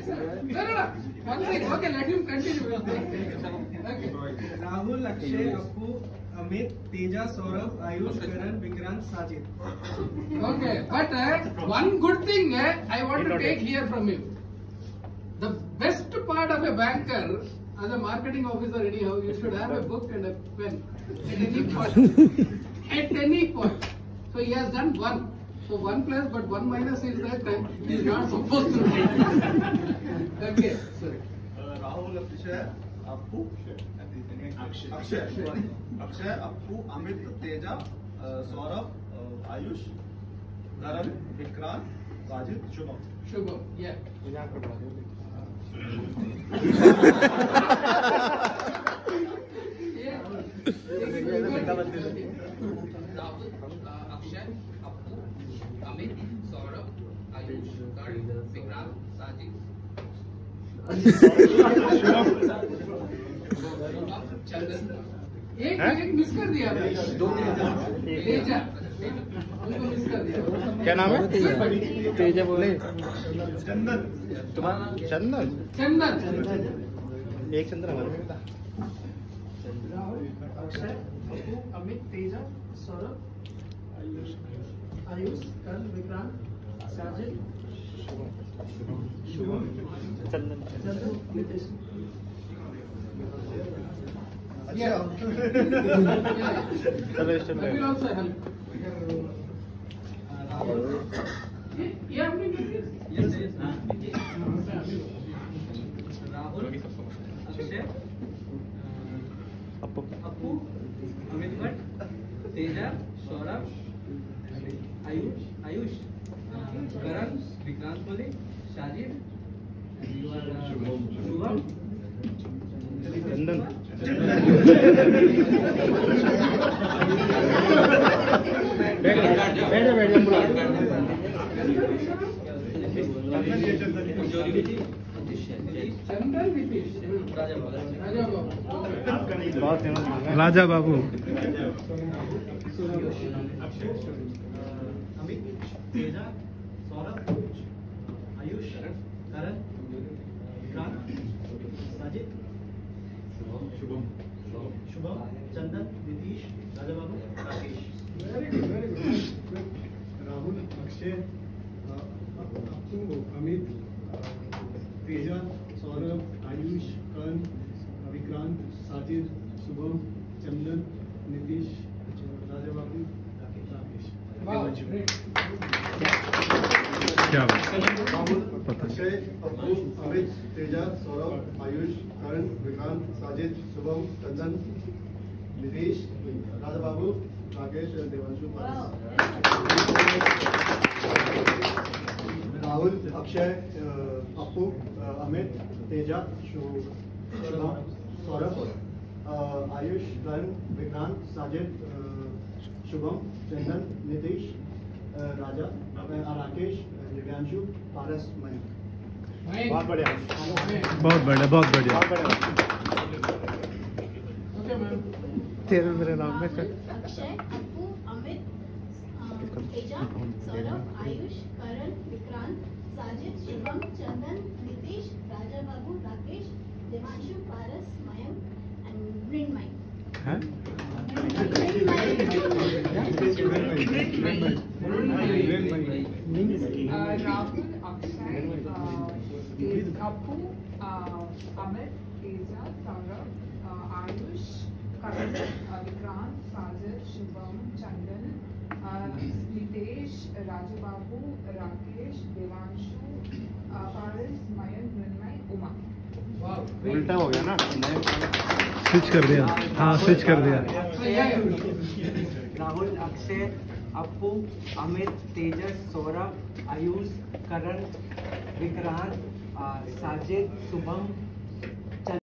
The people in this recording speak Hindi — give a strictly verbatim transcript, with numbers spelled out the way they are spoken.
No, no, no. One thing. Okay, let him continue. Okay. Rahul, Akshay, Appu, Amit, Teja, Saurabh, Ayush, Karan, Vikrant, Sajid. Okay, but uh, one good thing uh, I want to take here from him. The best part of a banker, as a marketing officer anyhow, you should have a book and a pen at any point. At any point. So he has done one. So one plus, but one minus is that uh, he is not supposed to do. Okay, sorry. Uh, Rahul, Akshay, Appu, Akshay, Akshay, Akshay, Appu, Amit, Teja, uh, Saurabh, uh, Ayush, Karan, Vikrant, Sajid, Shubham. Shubham, yeah. Rahul, uh, Akshay, Appu, Amit, Saurabh, Ayush, Karan, Vikrant, Sajid. Chandan. एक एक मिस कर दिया आपने। तेजा उनको मिस कर दिया। क्या नाम है? तेजा बोले। चंदन। तुम्हारा चंदन। चंदन। एक चंदन हमारा। Rahul, Akshay, Appu, Amit, Teja, Saurabh, Ayush, Ayush, Karan, Vikrant, Sajid, Shubham, चंदन। Chandan, Nitish. Yeah. चलो इस I will also help. ये ये आपने Yes, yes. Rahul, Akshay, Appu Appu, Amit Bhatt, Teja, Saurabh, Ayush, Ayush, uh, Karan, Vikrant Kohli, Sajid, and you are uh, Shubham. चंदन। बैठ जा बैठ जा बैठ जा बुला। चंदन नीतीश राजा बाबू बहुत famous Raja Babu. Amit, Teja, Saurabh, Ayush, Karan, Vikrant, Sajid, Shubham, Shubham, Chandan, Nitish, Raja Babu, Rakesh. Very good, very good. Rahul, Akshay, Appu, Amit, Teja, Saurabh, Ayush, Karan, Vikrant, Sajid, Shubham, Chandan, Nitish, Raja Babu, Rakesh. Wow, great. क्या Rahul, Akshay, Appu, Amit, Teja, Saurabh, Ayush, Karan, Vikrant, Sajid, Shubham, Chandan, Nitish, Raja Babu, Rakesh, and Devanshu Paras. Rahul, Akshay, uh, Appu, uh, Amit, Teja, Shubham, Saurabh, uh, Ayush, Karan, Vikrant, Sajid, uh, Shubham, Chandan, Nitish, uh, Raja, uh, Rakesh, Divyanshu, Paras, Mayank. बहुत बढ़िया बहुत बढ़िया बहुत बढ़िया। Okay, ma'am. तेरे मेरे नाम में अक्षय, अप्पू, अमित, तेजा, सौरभ, आयुष, करण, विक्रांत, साजिद, शुभम, चंदन, नीतीश, राजा बाबू, राकेश, देवांशु, पारस, मयंक एंड मृण्मय। हैं? Uh, Rahul, Akshay, uh, Tej- Appu, uh, Amit, Teja, Saurabh, uh, Ayush, Karan, uh, Vikrant, Sajid, Shubham, Chandan, uh, Nitesh, Rajababu, Rakesh, Devanshu, uh, Paris, Mayank, Mrinmay, Uma. Wow. उल्टा हो गया ना। स्विच कर दिया। हाँ स्विच कर दिया। राहुल, अक्षय, अप्पू, अमित, तेजस, सौरभ, आयुष, करण, विक्रांत, साजिद, शुभम,